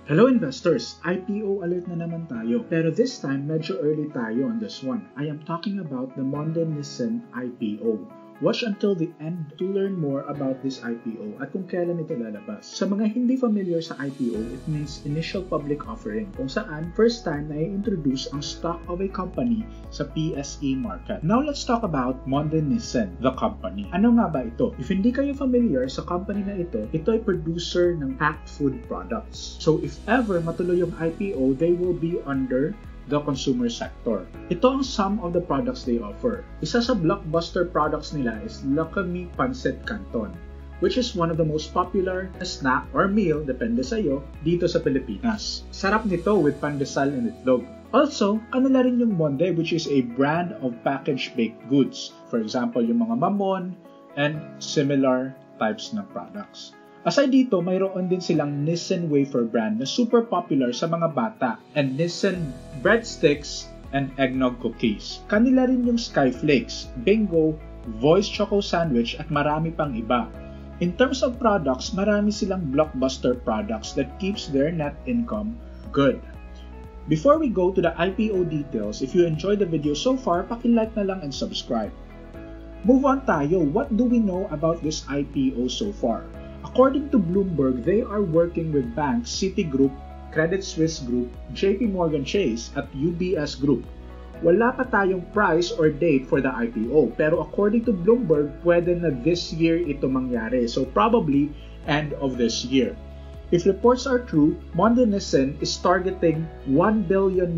Hello investors! IPO alert na naman tayo. Pero this time, medyo early tayo on this one. I am talking about the Monde Nissin IPO. Watch until the end to learn more about this IPO at kung kailan ito lalabas. Sa mga hindi familiar sa IPO, it means Initial Public Offering, kung saan first time na i-introduce ang stock of a company sa PSE market. Now let's talk about Monde Nissin, the company. Ano nga ba ito? If hindi kayo familiar sa company na ito ay producer ng packed food products. So if ever matuloy yung IPO, they will be under the consumer sector. Ito ang some of the products they offer. Isa sa blockbuster products nila is Lokami Pancit Canton, which is one of the most popular snack or meal, depende sa'yo, dito sa Pilipinas. Sarap nito with pandesal and itlog. Also, kanila rin yung Monde, which is a brand of packaged baked goods. For example, yung mga mamon and similar types ng products. Aside dito, mayroon din silang Nissin Wafer brand na super popular sa mga bata and Nissin breadsticks and eggnog cookies. Kanila rin yung Skyflakes, Bingo, Voice Choco Sandwich at marami pang iba. In terms of products, marami silang blockbuster products that keeps their net income good. Before we go to the IPO details, if you enjoyed the video so far, paki-like na lang and subscribe. Move on tayo. What do we know about this IPO so far? According to Bloomberg, they are working with banks Citigroup, Credit Suisse Group, JP Morgan Chase at UBS Group. Wala pa tayong price or date for the IPO, pero according to Bloomberg, pwede na this year ito mangyari. So probably end of this year. If reports are true, Monde Nissin is targeting $1 billion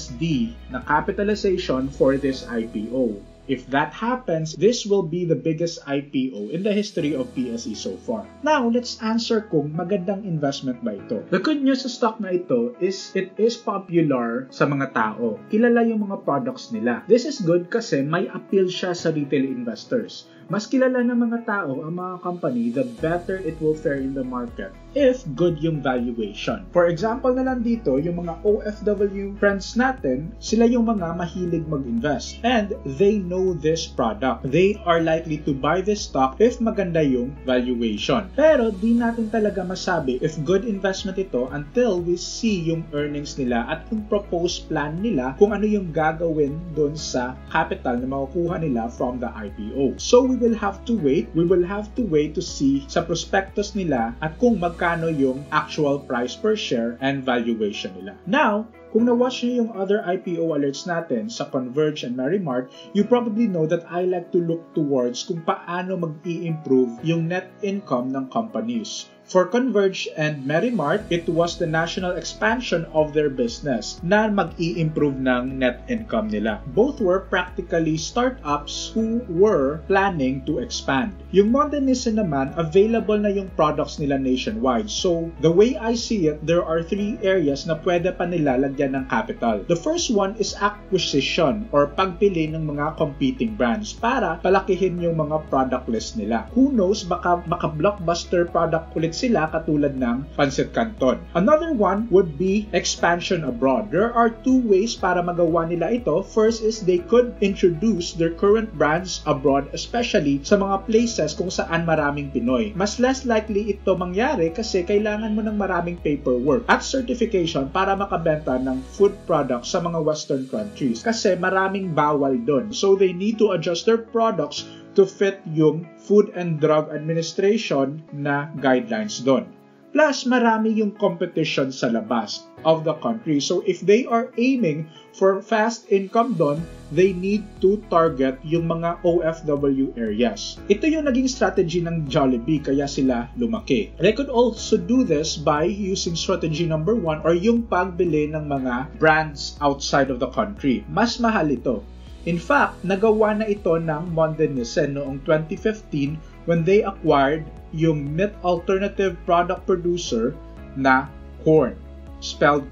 na capitalization for this IPO. If that happens, this will be the biggest IPO in the history of PSE so far. Now, let's answer kung magandang investment ba ito. The good news sa stock na ito is it is popular sa mga tao. Kilala yung mga products nila. This is good kasi may appeal siya sa retail investors. Mas kilala ng mga tao ang mga company, the better it will fare in the market if good yung valuation. For example na lang dito, yung mga OFW friends natin, sila yung mga mahilig mag-invest and they know this product. They are likely to buy this stock if maganda yung valuation. Pero di natin talaga masabi if good investment ito until we see yung earnings nila at yung proposed plan nila kung ano yung gagawin dun sa capital na makukuha nila from the IPO. So we will have to wait. We will have to wait to see sa prospectus nila at kung magkano yung actual price per share and valuation nila. Now, kung na-watch niyo yung other IPO alerts natin sa Converge and Merrimart, you probably know that I like to look towards kung paano mag-i-improve yung net income ng companies. For Converge and Merrimart, it was the national expansion of their business na mag-i-improve ng net income nila. Both were practically startups who were planning to expand. Yung Monde Nissin naman, available na yung products nila nationwide. So, the way I see it, there are three areas na pwede pa nila lagyan ng capital. The first one is acquisition or pagpili ng mga competing brands para palakihin yung mga product list nila. Who knows, baka blockbuster product ulit sila katulad ng Pancit Canton. Another one would be expansion abroad. There are two ways para magawa nila ito. First is they could introduce their current brands abroad, especially sa mga places kung saan maraming Pinoy. Mas less likely ito mangyari kasi kailangan mo ng maraming paperwork at certification para makabenta ng food products sa mga Western countries kasi maraming bawal doon. So they need to adjust their products to fit yung Food and Drug Administration na guidelines doon. Plus, marami yung competition sa labas of the country. So, if they are aiming for fast income doon, they need to target yung mga OFW areas. Ito yung naging strategy ng Jollibee, kaya sila lumaki. They could also do this by using strategy number 1 or yung pagbili ng mga brands outside of the country. Mas mahal ito. In fact, nagawa na ito ng Monde Nissin noong 2015 when they acquired yung meat alternative product producer na Quorn, spelled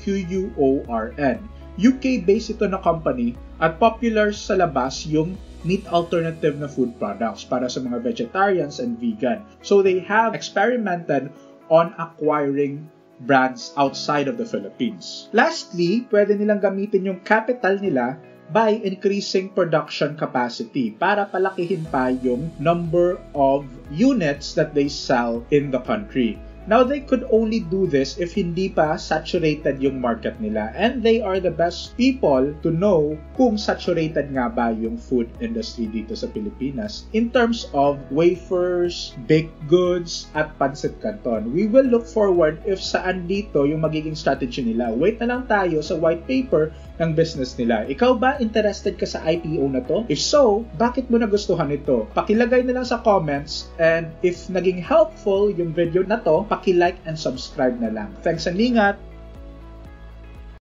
Quorn. UK-based ito na company at popular sa labas yung meat alternative na food products para sa mga vegetarians and vegan. So they have experimented on acquiring brands outside of the Philippines. Lastly, pwede nilang gamitin yung capital nila by increasing production capacity para palakihin pa yung number of units that they sell in the country. Now, they could only do this if hindi pa saturated yung market nila. And they are the best people to know kung saturated nga ba yung food industry dito sa Pilipinas in terms of wafers, baked goods, at pancit canton. We will look forward if saan dito yung magiging strategy nila. Wait na lang tayo sa white paper ng business nila. Ikaw ba interested ka sa IPO na to? If so, bakit mo nagustuhan ito? Pakilagay na lang sa comments, and if naging helpful yung video na to, paki-like and subscribe na lang. Thanks and ingat!